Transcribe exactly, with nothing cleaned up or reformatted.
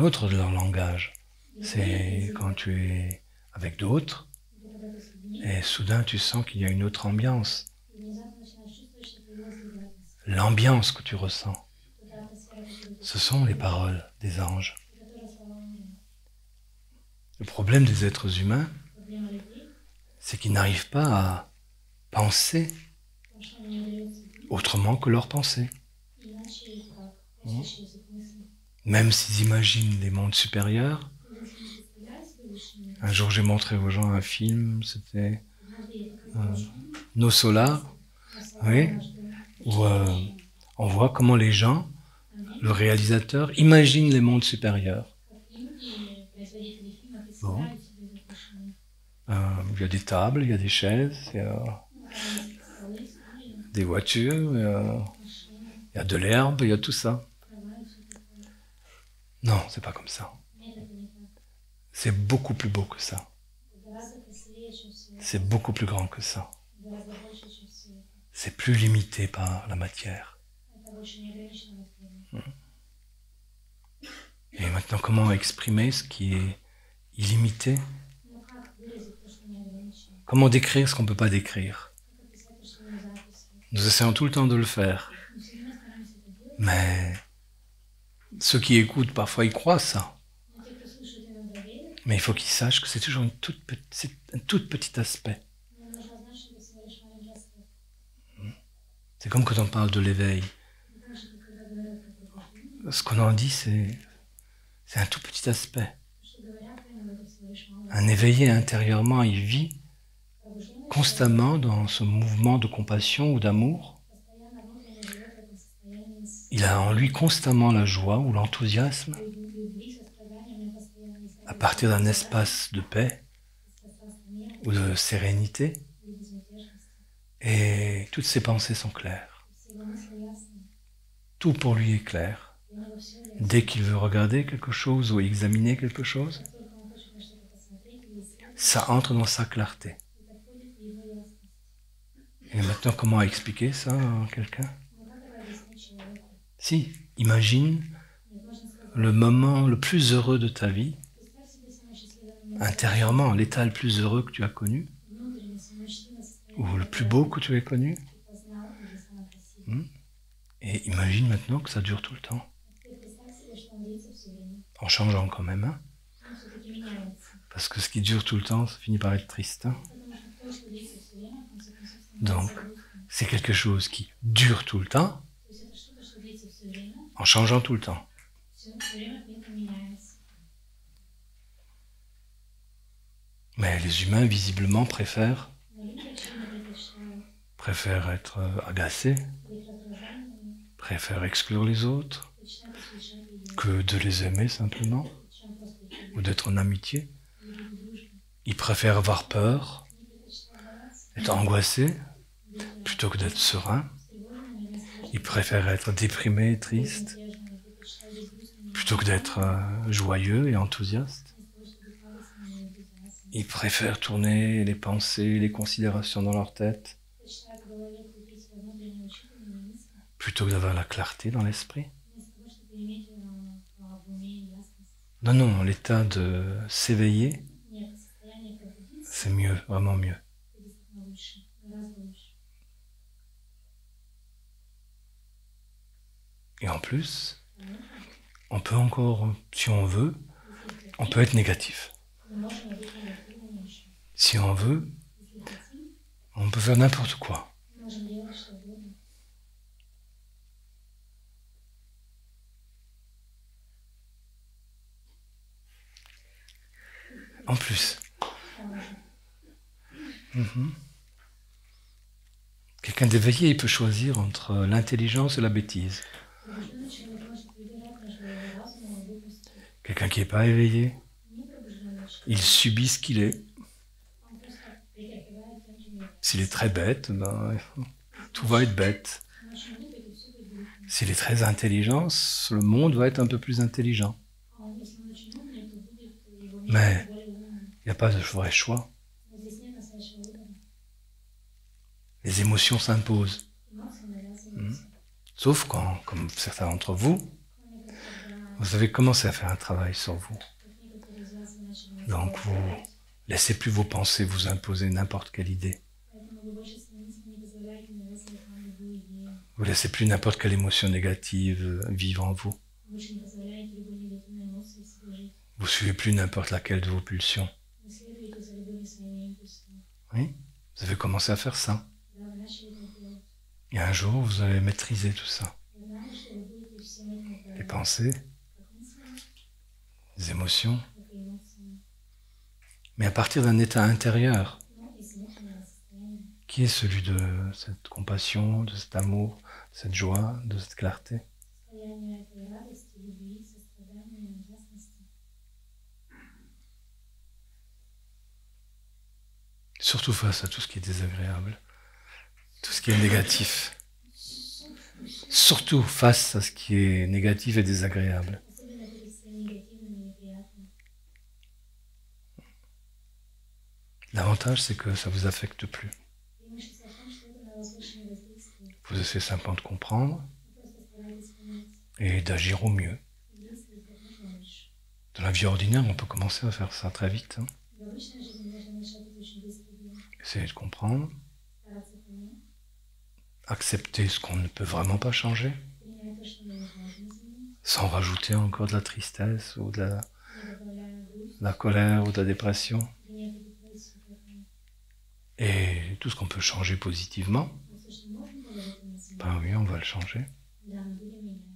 autre de leur langage. C'est quand tu es avec d'autres et soudain tu sens qu'il y a une autre ambiance. L'ambiance que tu ressens, ce sont les paroles des anges. Le problème des êtres humains, c'est qu'ils n'arrivent pas à penser autrement que leur pensée. Même s'ils imaginent des mondes supérieurs. Un jour, j'ai montré aux gens un film, c'était euh, Nos Solar, oui, où euh, on voit comment les gens, le réalisateur, imagine les mondes supérieurs. Bon. Euh, il y a des tables, il y a des chaises, il y a des voitures, il y a, il y a de l'herbe, il y a tout ça. Non, c'est pas comme ça. C'est beaucoup plus beau que ça. C'est beaucoup plus grand que ça. C'est plus limité par la matière. Et maintenant, comment exprimer ce qui est illimité? Comment décrire ce qu'on ne peut pas décrire? Nous essayons tout le temps de le faire. Mais ceux qui écoutent, parfois, ils croient ça. Mais il faut qu'ils sachent que c'est toujours une toute petite, c'est un tout petit aspect. C'est comme quand on parle de l'éveil. Ce qu'on en dit, c'est, c'est un tout petit aspect. Un éveillé intérieurement, il vit constamment dans ce mouvement de compassion ou d'amour. Il a en lui constamment la joie ou l'enthousiasme à partir d'un espace de paix ou de sérénité. Et toutes ses pensées sont claires. Tout pour lui est clair. Dès qu'il veut regarder quelque chose ou examiner quelque chose, ça entre dans sa clarté. Et maintenant, comment expliquer ça à quelqu'un? Si, imagine le moment le plus heureux de ta vie, intérieurement, l'état le plus heureux que tu as connu, ou le plus beau que tu aies connu. Et imagine maintenant que ça dure tout le temps. En changeant quand même, hein? Parce que ce qui dure tout le temps, ça finit par être triste. Hein? Donc, c'est quelque chose qui dure tout le temps, en changeant tout le temps. Mais les humains, visiblement, préfèrent, préfèrent être agacés, préfèrent exclure les autres, que de les aimer simplement, ou d'être en amitié. Ils préfèrent avoir peur, être angoissés, plutôt que d'être sereins. Ils préfèrent être déprimés, tristes, plutôt que d'être euh, joyeux et enthousiastes. Ils préfèrent tourner les pensées, les considérations dans leur tête, plutôt que d'avoir la clarté dans l'esprit. Non, non, l'état de s'éveiller, c'est mieux, vraiment mieux. Et en plus, on peut encore, si on veut, on peut être négatif. Si on veut, on peut faire n'importe quoi. En plus. Mm-hmm. Quelqu'un d'éveillé, il peut choisir entre l'intelligence et la bêtise. Quelqu'un qui n'est pas éveillé, il subit ce qu'il est. S'il est très bête, ben, tout va être bête. S'il est très intelligent, le monde va être un peu plus intelligent. Mais il n'y a pas de vrai choix. Les émotions s'imposent. Mmh. Sauf quand, comme certains d'entre vous, vous avez commencé à faire un travail sur vous. Donc vous laissez plus vos pensées vous imposer n'importe quelle idée. Vous laissez plus n'importe quelle émotion négative vivre en vous. Vous suivez plus n'importe laquelle de vos pulsions. Oui, vous avez commencé à faire ça. Et un jour, vous allez maîtriser tout ça. Les pensées, les émotions. Mais à partir d'un état intérieur, qui est celui de cette compassion, de cet amour, de cette joie, de cette clarté. Surtout face à tout ce qui est désagréable, tout ce qui est négatif. Surtout face à ce qui est négatif et désagréable. L'avantage, c'est que ça ne vous affecte plus. Vous essayez simplement de comprendre et d'agir au mieux. Dans la vie ordinaire, on peut commencer à faire ça très vite. Hein. Essayez de comprendre. Accepter ce qu'on ne peut vraiment pas changer. Sans rajouter encore de la tristesse ou de la, de la colère ou de la dépression. Et tout ce qu'on peut changer positivement, ben oui, on va le changer.